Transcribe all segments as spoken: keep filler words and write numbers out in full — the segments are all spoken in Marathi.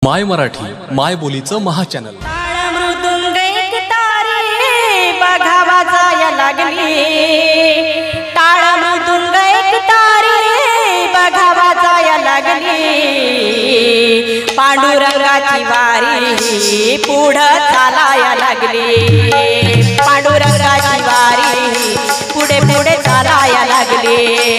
माय मराठी माय बोलीचं महाचॅनल। मृदुंग एक तारी बघावा जाया लागली, टाळ मृदुंग एक तारी बघावा जाया लागली। पांडुरंगाची वारी पुढं चालाया लागली, पांडुरंगाची वारी पुढे पुढे चालाया लागली।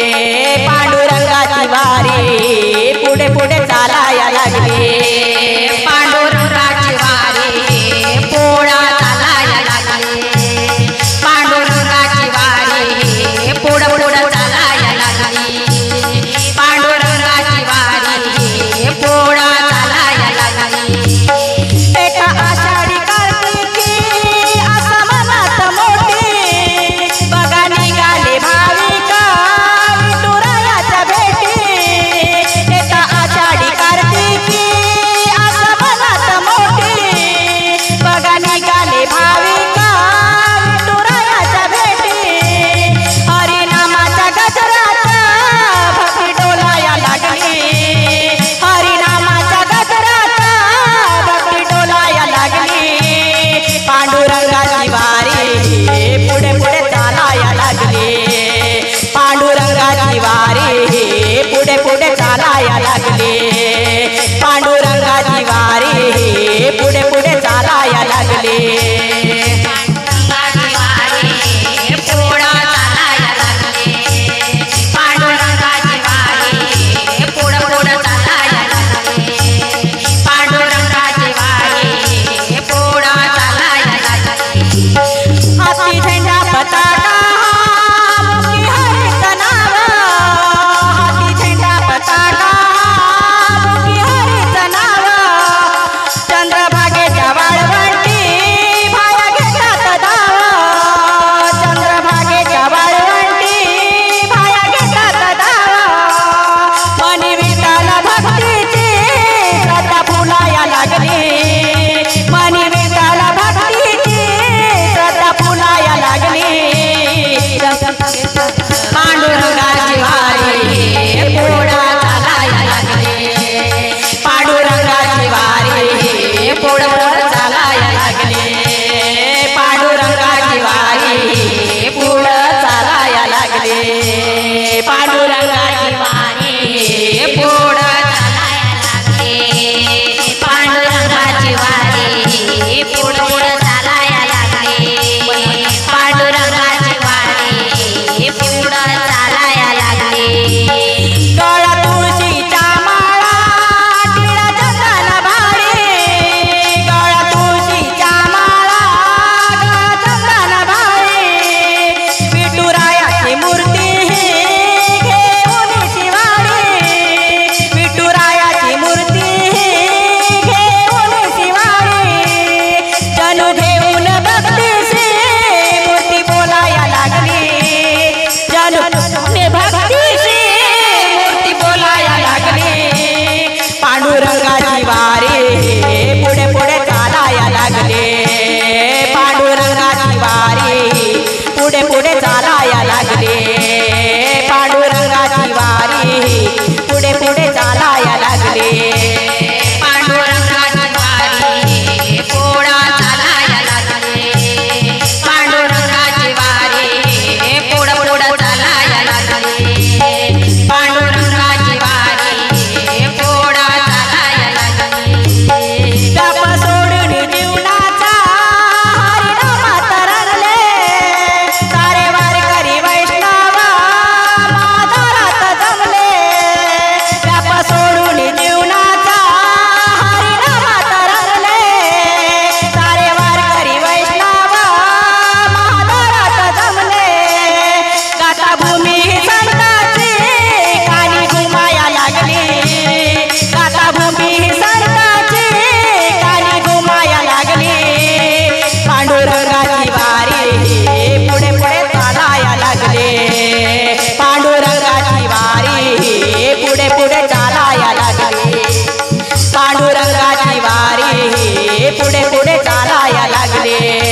पांडुरंगाची वारी पुढे पुढे चालाया लागली, पांडुरंगाची वारी पोळा चालाया लागली। पांडुरंगाची वारी पुढे पुढे चालाया लागली, पांडुरंगाची वारी पोळा चालाया लागली। एका आषाढी कार्तिकी असं मनात मोठी बघा निघाले भाविक विठुरायाच्या भेटी। एका आषाढी कार्तिकी असं मनात मोठी बघा निघाले भाविक विठुरायाच्या भेटी। हरिनामाच्या गजरात भक्ती डोलाया लागली, हरिनामाच्या गजरात भक्ती डोलाया लागली। पांडुरंगाची वारी पुढे पुढे चालाया लागली, पांडुरंगाची वारी पुढे पुढे चालाया लागली। पांडुरंगाची वारी पुढे पुढे चालाया लागली, पांडुरंगाची वारी पोळा चालाया लागली। पांडुरंगाची वारी पुढे पुढे चालाया लागली, पांडुरंगाची वारी पोळा चालाया लागली। हाती झेंडा पताका मुखी हरीचं नाव, हाती झेंडा पताका मुखी हरीचं नाव। चंद्रभागेच्या वाळवंटी भाया घेतात धाव, चंद्रभागेच्या वाळवंटी भाया घेतात धाव। मनी विठ्ठल भक्तीची श्रद्धा फुलाया लागली, मनी विठ्ठल भक्तीची श्रद्धा फुलाया लागली। पांडुरंगाची वारी पोळा चालाया लागली, पांडुरंगाची वारी पोळ पोळ चालाया लागली। पांडुरंगाची वारी पुढ चालाया लागली, पांडुरंगाची वारी पुढ चालाया लागली। पांडुरंगाची वारी पुढ पुढ चालाया लागली, पांडुरंगाची वारी पुढ चालाया लागली। गळा तुळशीच्या माळा टिळा चंदन भारी, गळा तुळशीच्या माळा गळा चंदन भारी। विठुरायाची मूर्ती घेऊन शिवारी, विठुरायाची मूर्ती घेऊन शिवारी। जणू घेऊन भक्तीशी मूर्ती बोलाया लागली, जणू भक्तीशी मूर्ती बोलाया लागली। पांडुरंगाची वारी पुढे पुढे चालाया लागली, पांडुरंगाची वारी पुढे पुढे चालाया लागली। पांडुरंगाची वारी पुढे पुढे चालाया लागली, पांडुरंगाची वारी पोळा चालाया लागली। पांडुरंगाची वारी पुढे पुढे चालाया लागली, पांडुरंगाची वारी पोळा चालाया लागली। जप सोडून जीवनाचा हरिनामात रंगले, सारे वारकरी वैष्णव मादारात जमले। जप सोडून जीवनाचा हरिनामात रंगले, सारे वारकरी वैष्णव मादारात जमले। गाथा भूमी संताची कानी घुमाया लागली, गाथा भूमी संताची कानी घुमाया लागली। पांडुरंगाची वारी पुढे पुढे चालाया लागली, पांडुरंगाची वारी पुढे पुढे चालाया लागली। पांडुरंगाची वारी पुढे पुढे चालाया लागली।